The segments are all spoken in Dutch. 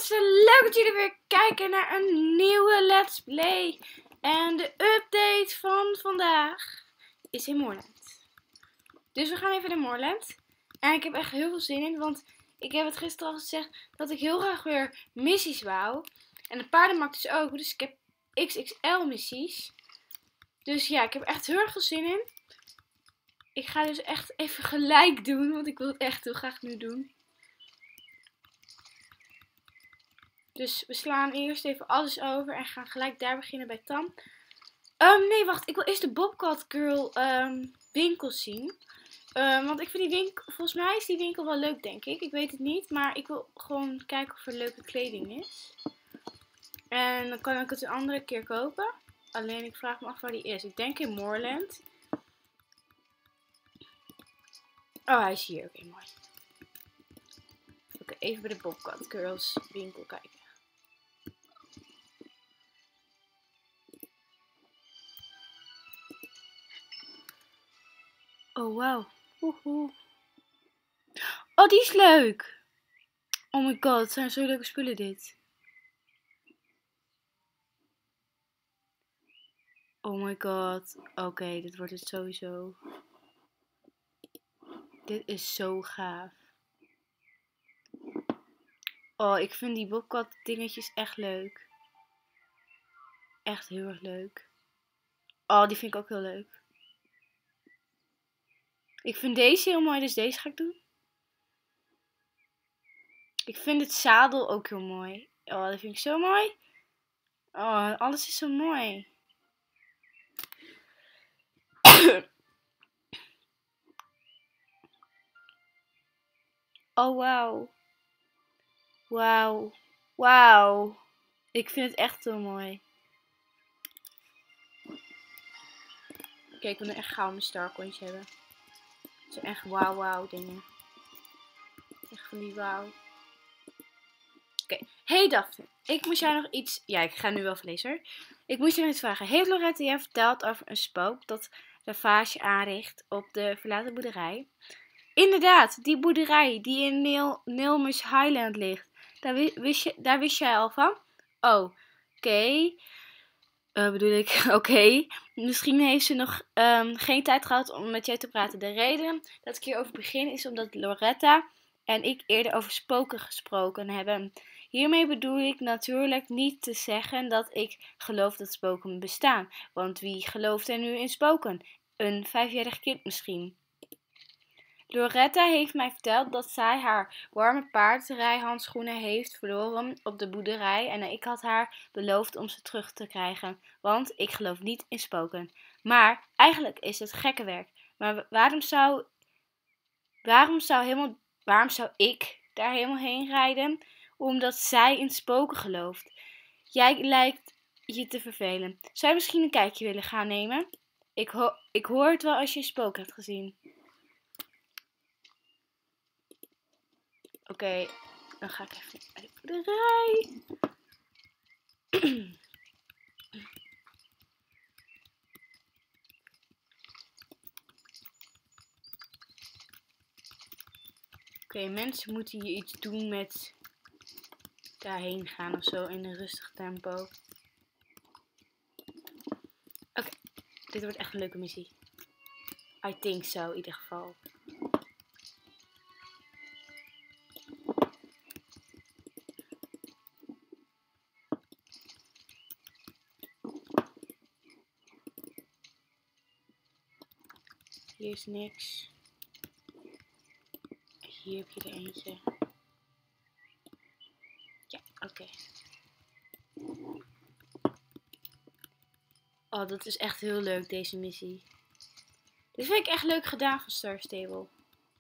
mensen, leuk dat jullie weer kijken naar een nieuwe Let's Play. En de update van vandaag is in Moorland. Dus we gaan even naar Moorland. En ik heb echt heel veel zin in, want ik heb het gisteren al gezegd dat ik heel graag weer missies wou. En de paardenmarkt dus ook, dus ik heb XXL missies. Dus ja, ik heb echt heel erg veel zin in. Ik ga dus echt even gelijk doen, want ik wil het echt heel graag nu doen. Dus we slaan eerst even alles over en gaan gelijk daar beginnen bij Tam. Nee, wacht. Ik wil eerst de Bobcat Girl winkel zien. Want ik vind die winkel, volgens mij is die winkel wel leuk, denk ik. Ik weet het niet, maar ik wil gewoon kijken of er leuke kleding is. En dan kan ik het een andere keer kopen. Alleen ik vraag me af waar die is. Ik denk in Moorland. Oh, hij is hier. Oké, mooi. Oké, even bij de Bobcat Girls winkel kijken. Oh, wauw. Oh, die is leuk. Oh my god, het zijn zo leuke spullen dit. Oh my god. Oké, dit wordt het sowieso. Dit is zo gaaf. Oh, ik vind die Bobcat dingetjes echt leuk. Echt heel erg leuk. Oh, die vind ik ook heel leuk. Ik vind deze heel mooi, dus deze ga ik doen. Ik vind het zadel ook heel mooi. Oh, dat vind ik zo mooi. Oh, alles is zo mooi. Oh, wauw. Wauw. Wauw. Ik vind het echt heel mooi. Kijk, ik wil nu echt gauw mijn starcoins hebben. Het zijn echt wauw dingen. Echt van die wauw. Oké. Hey Daphne, ik moest jou nog iets... Ja, ik ga nu wel verlezen hoor. Ik moest je nog iets vragen. Heeft Loretta jou verteld over een spook dat ravage aanricht op de verlaten boerderij? Inderdaad, die boerderij die in Nilmers Highland ligt. Daar wist jij al van? Oh, oké. Oké. Misschien heeft ze nog geen tijd gehad om met jou te praten. De reden dat ik hierover begin is omdat Loretta en ik eerder over spoken gesproken hebben. Hiermee bedoel ik natuurlijk niet te zeggen dat ik geloof dat spoken bestaan. Want wie gelooft er nu in spoken? Een 5-jarig kind misschien. Loretta heeft mij verteld dat zij haar warme paardrijhandschoenen heeft verloren op de boerderij en ik had haar beloofd om ze terug te krijgen, want ik geloof niet in spoken. Maar eigenlijk is het gekke werk. Maar waarom zou ik daar helemaal heen rijden? Omdat zij in spoken gelooft. Jij lijkt je te vervelen. Zou je misschien een kijkje willen gaan nemen? Ik hoor het wel als je een spook hebt gezien. Oké, dan ga ik even naar de boerderij. Oké, mensen moeten hier iets doen met daarheen gaan of zo in een rustig tempo. Oké, dit wordt echt een leuke missie. I think so, in ieder geval. Hier is niks. Hier heb je er eentje. Ja, oké. Oh, dat is echt heel leuk, deze missie. Dit vind ik echt leuk gedaan van Star Stable.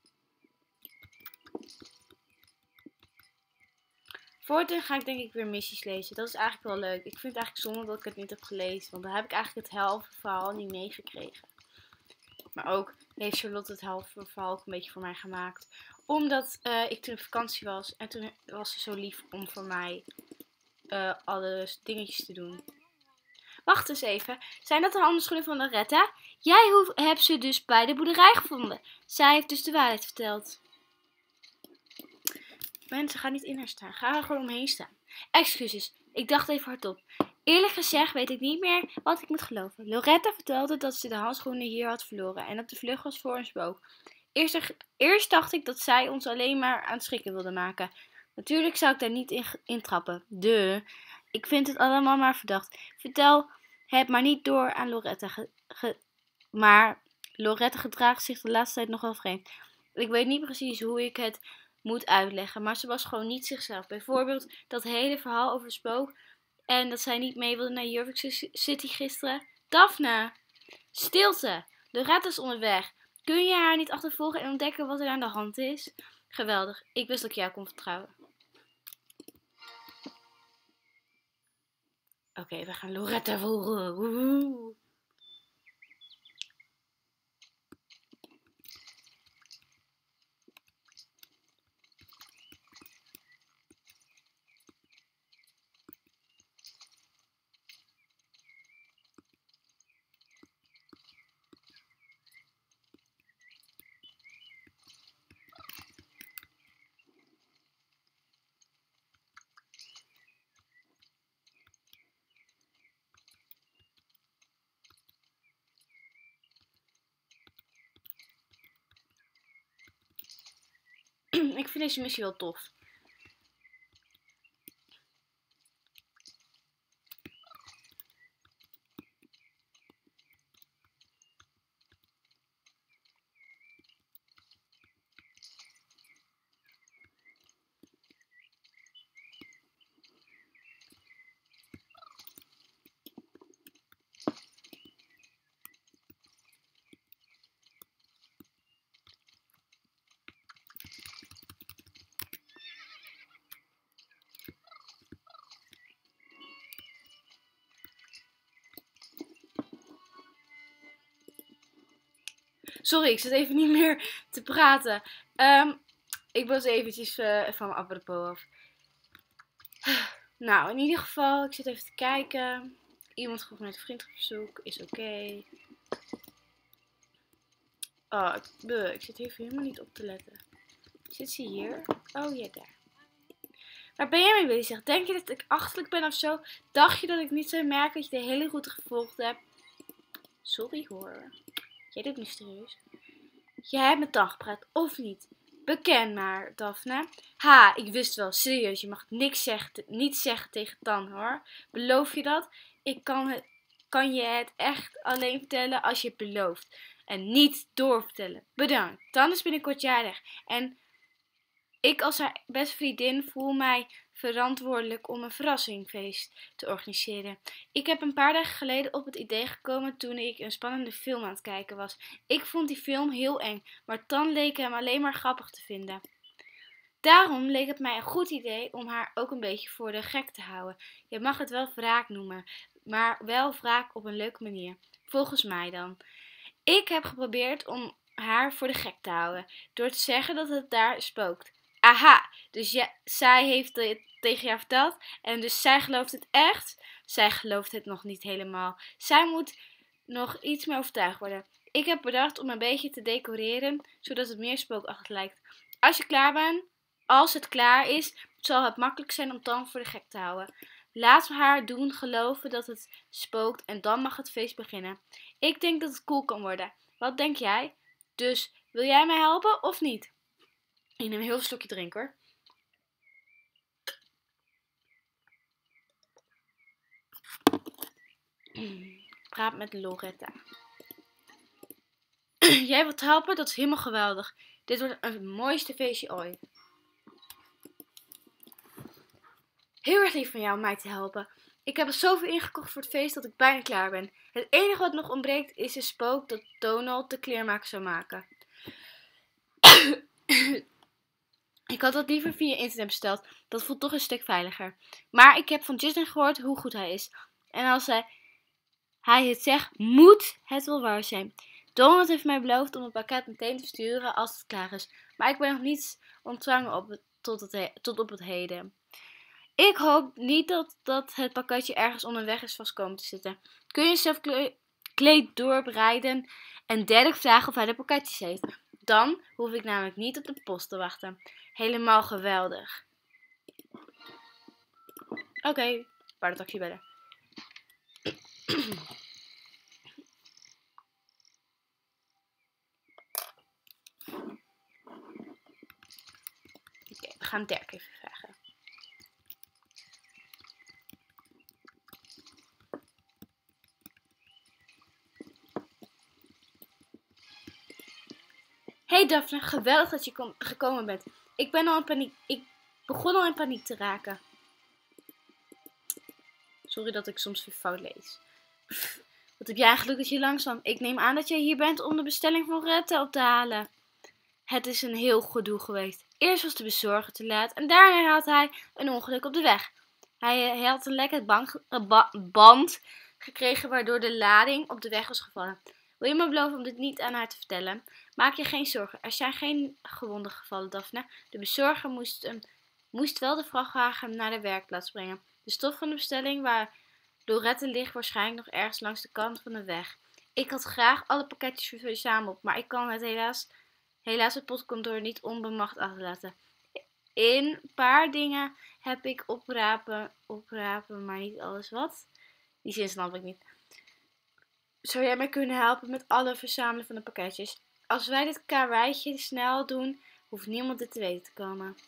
Voortaan ga ik denk ik weer missies lezen. Dat is eigenlijk wel leuk. Ik vind het eigenlijk zonde dat ik het niet heb gelezen. Want dan heb ik eigenlijk het halve verhaal niet meegekregen. Maar ook heeft Charlotte het halve verhaal ook een beetje voor mij gemaakt. Omdat ik toen op vakantie was. En toen was ze zo lief om voor mij alle dingetjes te doen. Wacht eens even. Zijn dat de handschoenen van Loretta? Jij hebt ze dus bij de boerderij gevonden. Zij heeft dus de waarheid verteld. Mensen, ga niet in haar staan. Ga er gewoon omheen staan. Excuses, ik dacht even hardop. Eerlijk gezegd weet ik niet meer wat ik moet geloven. Loretta vertelde dat ze de handschoenen hier had verloren en dat de vlucht was voor een spook. Eerst dacht ik dat zij ons alleen maar aan het schrikken wilde maken. Natuurlijk zou ik daar niet in trappen. Ik vind het allemaal maar verdacht. Vertel het maar niet door aan Loretta. Maar Loretta gedraagt zich de laatste tijd nogal vreemd. Ik weet niet precies hoe ik het moet uitleggen, maar ze was gewoon niet zichzelf. Bijvoorbeeld dat hele verhaal over spook en dat zij niet mee wilde naar Jurk City gisteren. Daphne, stilte! Loretta is onderweg. Kun je haar niet achtervolgen en ontdekken wat er aan de hand is? Geweldig, ik wist dat ik jou kon vertrouwen. Oké, we gaan Loretta volgen. Woehoe. Ik vind deze missie wel tof. Sorry, ik zit even niet meer te praten. Ik was eventjes van mijn apropos af. Nou, in ieder geval, ik zit even te kijken. Iemand vroeg met een vriend op bezoek. Is oké. Oh, ik zit even helemaal niet op te letten. Zit ze hier? Oh ja, daar. Waar ben jij mee bezig? Denk je dat ik achterlijk ben of zo? Dacht je dat ik niet zou merken dat je de hele route gevolgd hebt? Sorry hoor. Jij doet mysterieus. Jij hebt met Tan gepraat, of niet? Beken maar, Daphne. Ha, ik wist wel. Serieus, je mag niet zeggen tegen Tan, hoor. Beloof je dat? Ik kan je het echt alleen vertellen als je het belooft. En niet doorvertellen. Bedankt. Tan is binnenkort jarig. En ik als haar beste vriendin voel mij verantwoordelijk om een verrassingfeest te organiseren. Ik heb een paar dagen geleden op het idee gekomen toen ik een spannende film aan het kijken was. Ik vond die film heel eng, maar Tan leek hem alleen maar grappig te vinden. Daarom leek het mij een goed idee om haar ook een beetje voor de gek te houden. Je mag het wel wraak noemen, maar wel wraak op een leuke manier. Volgens mij dan. Ik heb geprobeerd om haar voor de gek te houden, door te zeggen dat het daar spookt. Aha, dus zij heeft het tegen jou verteld en dus zij gelooft het echt? Zij gelooft het nog niet helemaal. Zij moet nog iets meer overtuigd worden. Ik heb bedacht om een beetje te decoreren, zodat het meer spookachtig lijkt. Als het klaar is, zal het makkelijk zijn om Tan voor de gek te houden. Laten we haar doen geloven dat het spookt en dan mag het feest beginnen. Ik denk dat het cool kan worden. Wat denk jij? Dus, wil jij mij helpen of niet? Ik neem een heel slokje drinken hoor. Praat met Loretta. Jij wilt helpen? Dat is helemaal geweldig. Dit wordt het mooiste feestje ooit. Heel erg lief van jou om mij te helpen. Ik heb er zoveel ingekocht voor het feest dat ik bijna klaar ben. Het enige wat nog ontbreekt is een spook dat Donald de kleermaker zou maken. Ik had dat liever via internet besteld. Dat voelt toch een stuk veiliger. Maar ik heb van Justin gehoord hoe goed hij is. En als hij het zegt, moet het wel waar zijn. Donald heeft mij beloofd om het pakket meteen te sturen als het klaar is. Maar ik ben nog niet ontvangen tot op het heden. Ik hoop niet dat het pakketje ergens onderweg is vast komen te zitten. Kun je zelf kleed doorbereiden en Derek vragen of hij de pakketjes heeft. Dan hoef ik namelijk niet op de post te wachten. Helemaal geweldig. Oké, paardentaxi bellen. Oké, we gaan Dirk even vragen. Hey Daphne, geweldig dat je gekomen bent. Ik begon al in paniek te raken. Sorry dat ik soms weer fout lees. Wat heb jij eigenlijk dat je langzaam? Ik neem aan dat jij hier bent om de bestelling van Loretta op te halen. Het is een heel gedoe geweest. Eerst was de bezorger te laat en daarna had hij een ongeluk op de weg. Hij had een lekker band gekregen waardoor de lading op de weg was gevallen. Wil je me beloven om dit niet aan haar te vertellen? Maak je geen zorgen, er zijn geen gewonden gevallen, Daphne. De bezorger moest wel de vrachtwagen naar de werkplaats brengen. De stof van de bestelling waar Loretta ligt waarschijnlijk nog ergens langs de kant van de weg. Ik had graag alle pakketjes verzameld, maar ik kan het helaas het postkantoor niet onbemacht achterlaten. In een paar dingen heb ik oprapen, maar niet alles. Wat? Die zin snap ik niet. Zou jij mij kunnen helpen met alle verzamelen van de pakketjes? Als wij dit karweitje snel doen, hoeft niemand dit te weten te komen.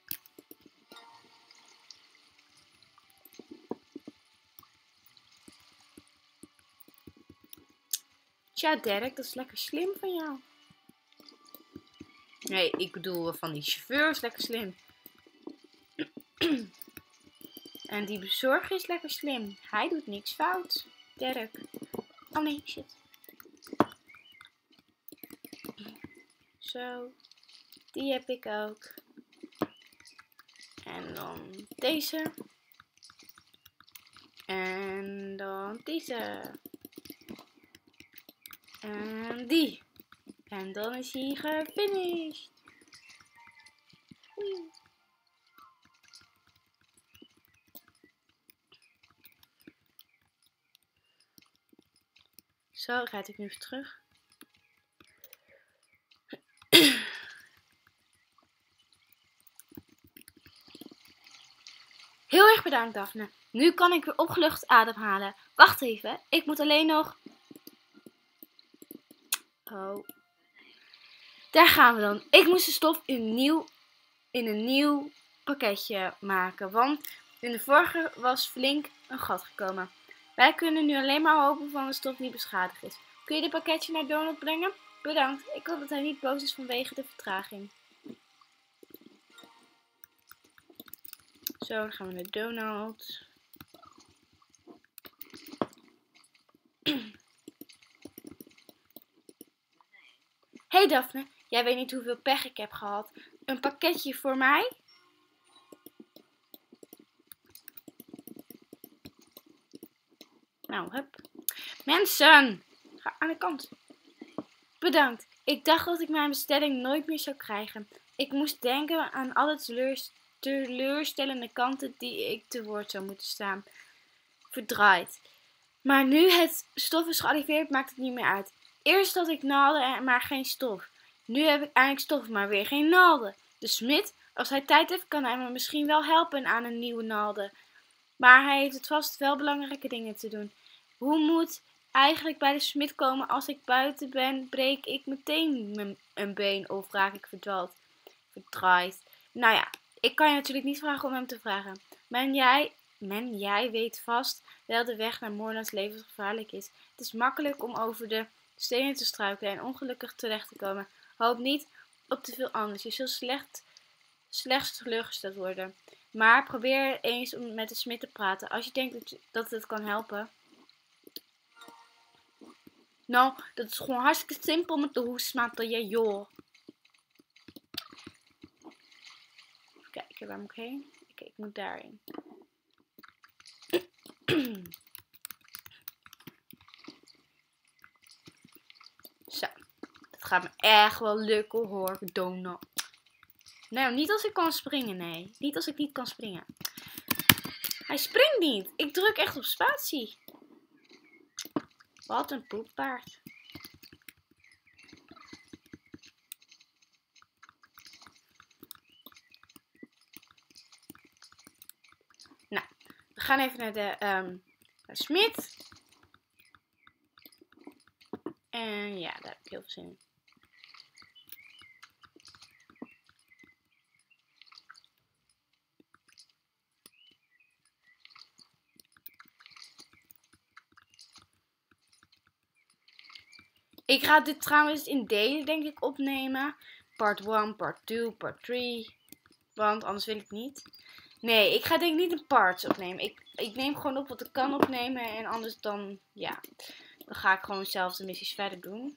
Tja, Dirk, dat is lekker slim van jou. Nee, ik bedoel van die chauffeur is lekker slim. En die bezorger is lekker slim. Hij doet niks fout. Dirk. Oh nee, shit. Zo. Die heb ik ook. En dan deze. En dan deze. En die. En dan is hij gefinished. Oei. Zo, rijd ik nu even terug. Heel erg bedankt, Daphne. Nu kan ik weer opgelucht ademhalen. Wacht even, ik moet alleen nog... Oh. Daar gaan we dan. Ik moest de stof in een nieuw pakketje maken, want in de vorige was flink een gat gekomen. Wij kunnen nu alleen maar hopen van de stof niet beschadigd is. Kun je dit pakketje naar Donald brengen? Bedankt. Ik hoop dat hij niet boos is vanwege de vertraging. Zo, dan gaan we naar Donald. Hey Daphne, jij weet niet hoeveel pech ik heb gehad. Een pakketje voor mij? Nou, hup. Mensen, ga aan de kant. Bedankt. Ik dacht dat ik mijn bestelling nooit meer zou krijgen. Ik moest denken aan alle teleurstellende kanten die ik te woord zou moeten staan. Verdraaid. Maar nu het stof is gearriveerd, maakt het niet meer uit. Eerst had ik naalden, maar geen stof. Nu heb ik eindelijk stof, maar weer geen naalden. De smid, als hij tijd heeft, kan hij me misschien wel helpen aan een nieuwe naalden. Maar hij heeft het vast wel belangrijke dingen te doen. Hoe moet eigenlijk bij de smid komen als ik buiten ben? Breek ik meteen een been of raak ik verdwaald? Verdraaid. Nou ja, ik kan je natuurlijk niet vragen om hem te vragen. Jij weet vast wel de weg naar Moorlands levensgevaarlijk is. Het is makkelijk om over de stenen te struikelen en ongelukkig terecht te komen. Hoop niet op te veel anders. Je zult slechts teleurgesteld worden. Maar probeer eens om met de smid te praten. Als je denkt dat het kan helpen. Nou, dat is gewoon hartstikke simpel met de hoesmatten. Ja, joh. Even kijken, waar moet ik heen? Oké, ik moet daarin. Zo, dat gaat me echt wel lukken hoor, Donald. Nou, niet als ik kan springen, nee. Niet als ik niet kan springen. Hij springt niet. Ik druk echt op spatie. Wat een poeppaard. Nou, we gaan even naar de smid. En ja, daar heb ik heel veel zin in. Ik ga dit trouwens in delen, denk ik, opnemen. Part 1, part 2, part 3. Want anders wil ik niet. Nee, ik ga denk ik niet in parts opnemen. Ik neem gewoon op wat ik kan opnemen. En anders dan, ja. Dan ga ik gewoon zelf de missies verder doen.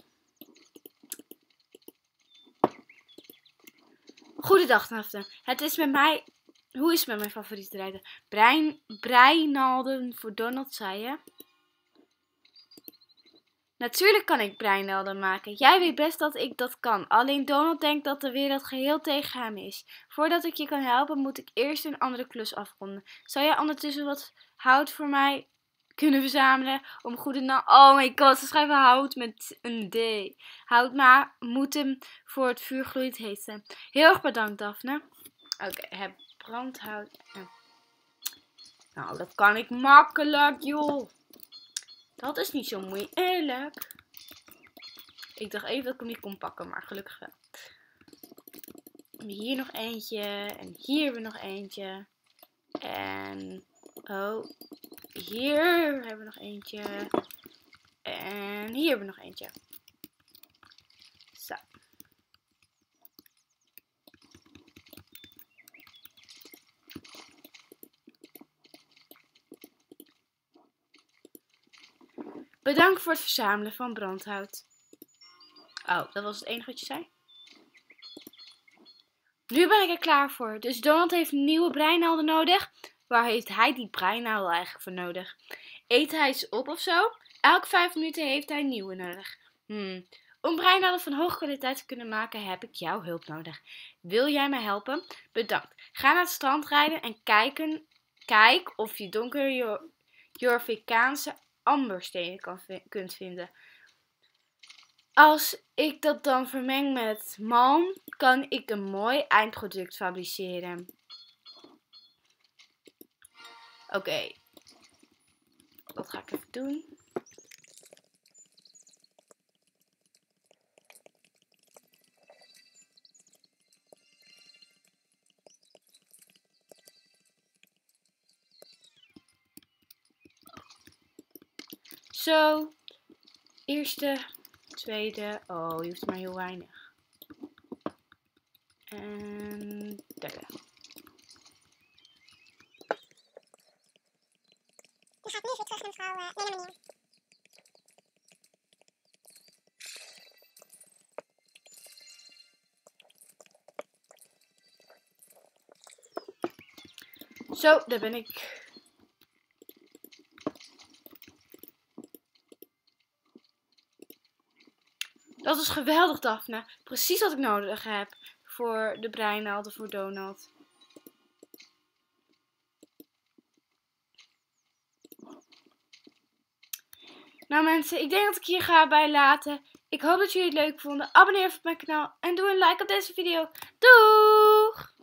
Goedendag, Daphne. Het is met mij... Hoe is het met mijn favoriete rijder? Breinaalden voor Donald, zei je? Natuurlijk kan ik breinelden maken. Jij weet best dat ik dat kan. Alleen Donald denkt dat de wereld geheel tegen hem is. Voordat ik je kan helpen, moet ik eerst een andere klus afronden. Zou jij ondertussen wat hout voor mij kunnen verzamelen? Om goede nacht... Oh my god, ze schrijven hout met een D. Hout maar moet hem voor het vuur gloeiend heten. Heel erg bedankt, Daphne. Oké, heb brandhout. Nou, dat kan ik makkelijk, joh. Dat is niet zo moeilijk. Ik dacht even dat ik hem niet kon pakken, maar gelukkig wel. Hier nog eentje. En hier hebben we nog eentje. En... Oh. Hier hebben we nog eentje. En hier hebben we nog eentje. Zo. Bedankt voor het verzamelen van brandhout. Oh, dat was het enige wat je zei? Nu ben ik er klaar voor. Dus Donald heeft nieuwe breinaalden nodig. Waar heeft hij die breinaalden eigenlijk voor nodig? Eet hij ze op of zo? Elke 5 minuten heeft hij nieuwe nodig. Om breinaalden van hoge kwaliteit te kunnen maken heb ik jouw hulp nodig. Wil jij mij helpen? Bedankt. Ga naar het strand rijden en kijk of je donkere Jorvikaanse amberstenen kunt vinden. Als ik dat dan vermeng met malm, kan ik een mooi eindproduct fabriceren. Oké. Dat ga ik even doen. Zo. Eerste, tweede. Oh, je hoeft maar heel weinig. En derde. Dan ga ik nu weer terug naar mevrouw meneer. Zo, daar ben ik. Dat is geweldig, Daphne. Precies wat ik nodig heb voor de breinaalden voor Donald. Nou mensen, ik denk dat ik hier ga bij laten. Ik hoop dat jullie het leuk vonden. Abonneer op mijn kanaal en doe een like op deze video. Doeg!